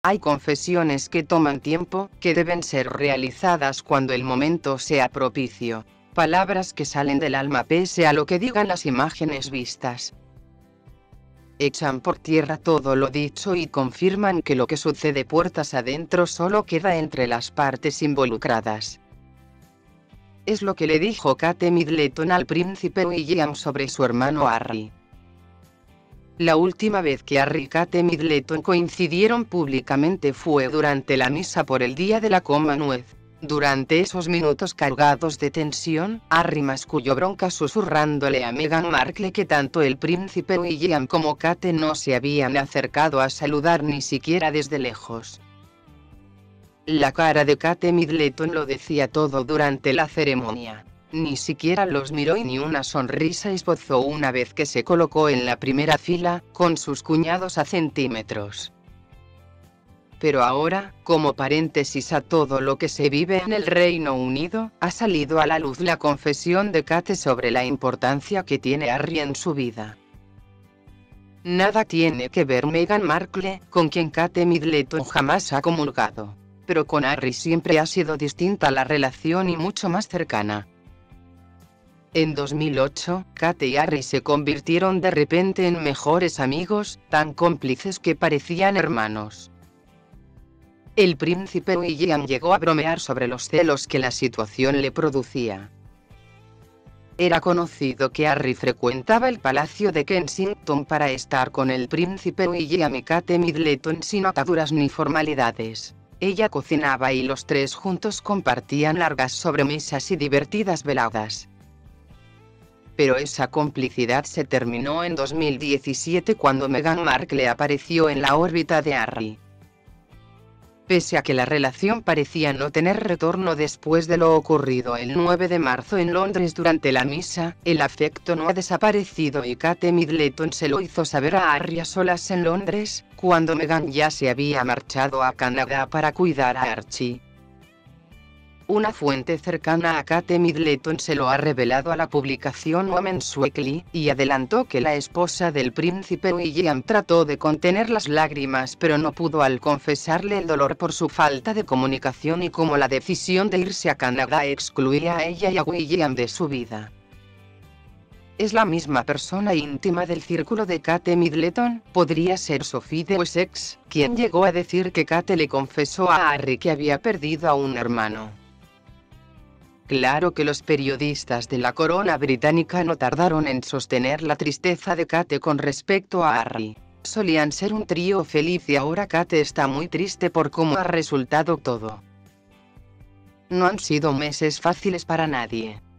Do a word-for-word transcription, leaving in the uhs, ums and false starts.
Hay confesiones que toman tiempo, que deben ser realizadas cuando el momento sea propicio. Palabras que salen del alma pese a lo que digan las imágenes vistas. Echan por tierra todo lo dicho y confirman que lo que sucede puertas adentro solo queda entre las partes involucradas. Es lo que le dijo Kate Middleton al príncipe William sobre su hermano Harry. La última vez que Harry y Kate Middleton coincidieron públicamente fue durante la misa por el día de la Commonwealth. Durante esos minutos cargados de tensión, Harry masculló bronca susurrándole a Meghan Markle que tanto el príncipe William como Kate no se habían acercado a saludar ni siquiera desde lejos. La cara de Kate Middleton lo decía todo durante la ceremonia. Ni siquiera los miró y ni una sonrisa esbozó una vez que se colocó en la primera fila, con sus cuñados a centímetros. Pero ahora, como paréntesis a todo lo que se vive en el Reino Unido, ha salido a la luz la confesión de Kate sobre la importancia que tiene Harry en su vida. Nada tiene que ver Meghan Markle, con quien Kate Middleton jamás ha comulgado. Pero con Harry siempre ha sido distinta la relación y mucho más cercana. En dos mil ocho, Kate y Harry se convirtieron de repente en mejores amigos, tan cómplices que parecían hermanos. El príncipe William llegó a bromear sobre los celos que la situación le producía. Era conocido que Harry frecuentaba el Palacio de Kensington para estar con el príncipe William y Kate Middleton sin ataduras ni formalidades. Ella cocinaba y los tres juntos compartían largas sobremesas y divertidas veladas. Pero esa complicidad se terminó en dos mil diecisiete cuando Meghan Markle apareció en la órbita de Harry. Pese a que la relación parecía no tener retorno después de lo ocurrido el nueve de marzo en Londres durante la misa, el afecto no ha desaparecido y Kate Middleton se lo hizo saber a Harry a solas en Londres, cuando Meghan ya se había marchado a Canadá para cuidar a Archie. Una fuente cercana a Kate Middleton se lo ha revelado a la publicación Women's Weekly, y adelantó que la esposa del príncipe William trató de contener las lágrimas pero no pudo al confesarle el dolor por su falta de comunicación y cómo la decisión de irse a Canadá excluía a ella y a William de su vida. Es la misma persona íntima del círculo de Kate Middleton, podría ser Sophie de Wessex, quien llegó a decir que Kate le confesó a Harry que había perdido a un hermano. Claro que los periodistas de la corona británica no tardaron en sostener la tristeza de Kate con respecto a Harry. Solían ser un trío feliz y ahora Kate está muy triste por cómo ha resultado todo. No han sido meses fáciles para nadie.